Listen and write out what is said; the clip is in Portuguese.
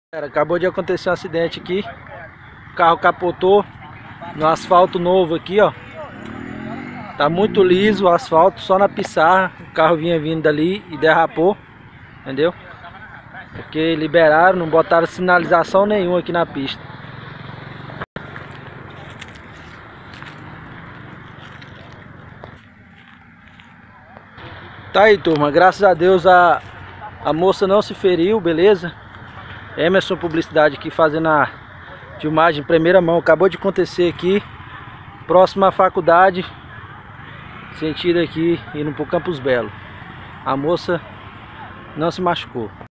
Acabou de acontecer um acidente aqui. O carro capotou no asfalto novo aqui, ó. Tá muito liso o asfalto, só na pissarra. O carro vinha vindo dali e derrapou, entendeu? Porque liberaram, não botaram sinalização nenhuma aqui na pista. Tá aí, turma, graças a Deus a moça não se feriu, beleza? Emerson Publicidade aqui fazendo a filmagem em primeira mão. Acabou de acontecer aqui, próximo à faculdade, sentido aqui, indo pro Campos Belo. A moça não se machucou.